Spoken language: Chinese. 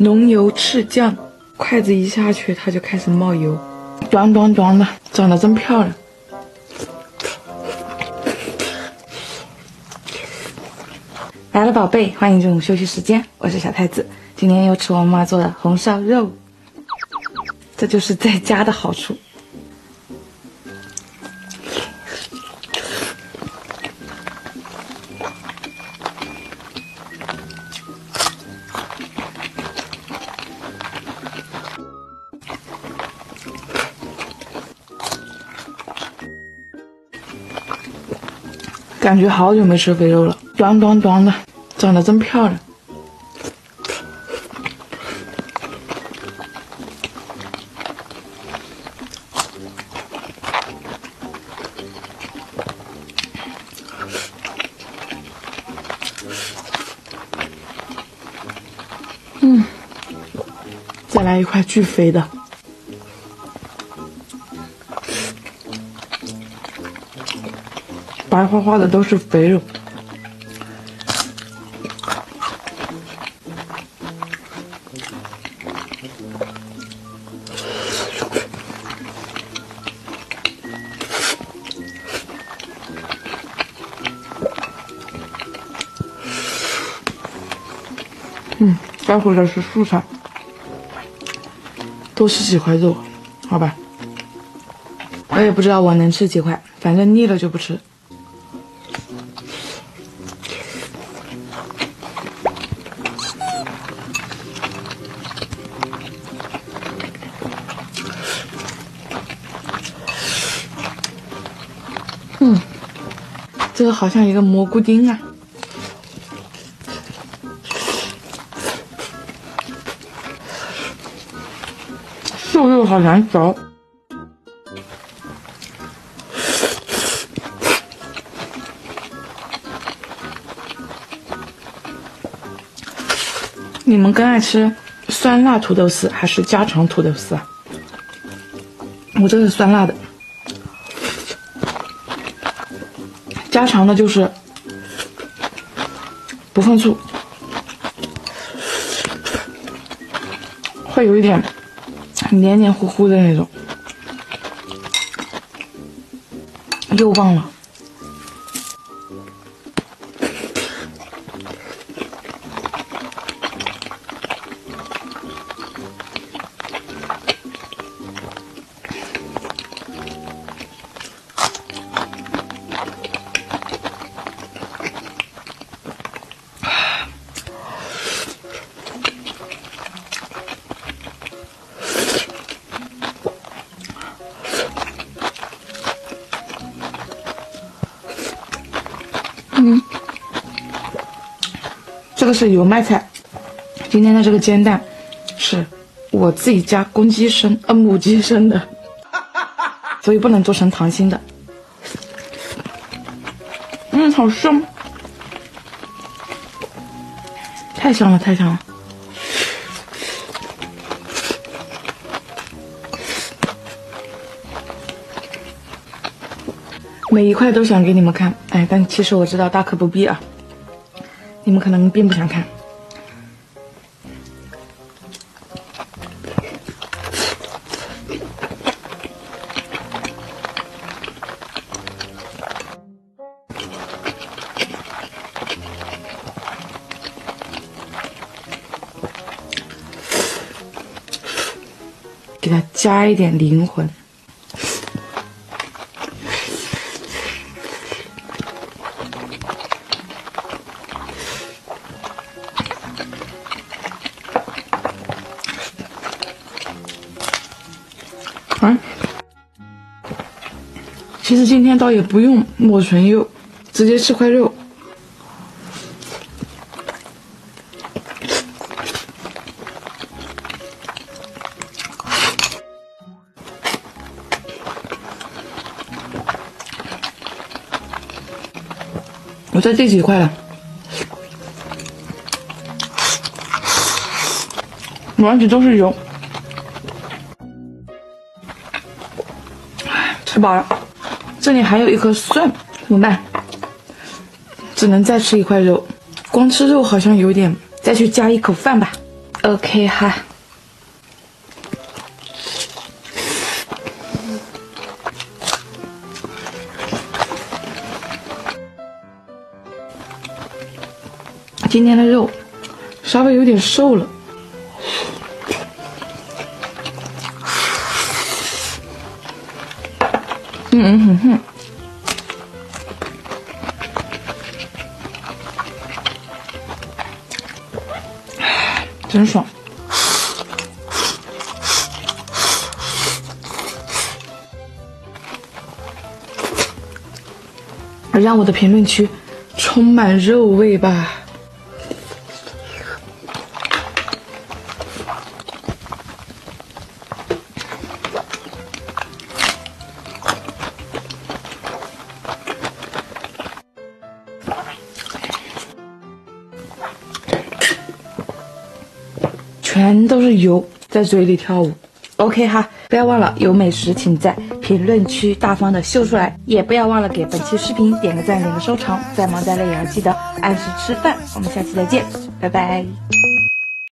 浓油赤酱，筷子一下去它就开始冒油，短短短的，长得真漂亮。来了，宝贝，欢迎进入休息时间，我是小太子。今天又吃我妈做的红烧肉，这就是在家的好处。感觉好久没吃肥肉了，短短短的，长得真漂亮。再来一块巨肥的。白花花的都是肥肉，待会儿的是蔬菜，多吃几块肉，好吧？我也不知道我能吃几块，反正腻了就不吃。这个好像一个蘑菇丁啊。瘦肉好难嚼。你们更爱吃酸辣土豆丝还是家常土豆丝啊？我这个是酸辣的。家常的就是不放醋，会有一点黏黏糊糊的那种。又忘了，这个是油麦菜，今天的这个煎蛋是我自己家公鸡生母鸡生的，所以不能做成溏心的。好香，太香了，太香了。每一块都想给你们看，但其实我知道大可不必啊。你们可能并不想看。给它加一点灵魂。其实今天倒也不用抹唇釉，直接吃块肉。我在第几块了？碗里都是油。吃饱了。这里还有一颗蒜，怎么办？只能再吃一块肉，光吃肉好像有点，再去加一口饭吧。 OK 哈。今天的肉稍微有点瘦了。真爽！让我的评论区充满肉味吧！全都是油在嘴里跳舞 ，OK 哈！不要忘了有美食请在评论区大方的秀出来，也不要忘了给本期视频点个赞，点个收藏。再忙再累也要记得按时吃饭。我们下期再见，拜拜。